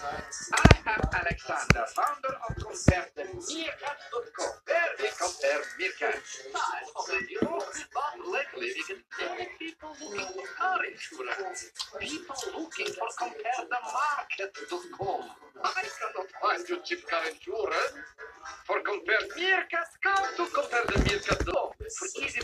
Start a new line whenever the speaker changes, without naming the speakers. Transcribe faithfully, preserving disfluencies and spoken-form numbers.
I am Alexander, founder of compare the meerkat dot com, where we compare meerkats. I already know, but lately we get many people looking for car insurance. People looking for compare the market dot com. I cannot find you cheap car insurance. For compare meerkats, come to compare the meerkat dot com. For easy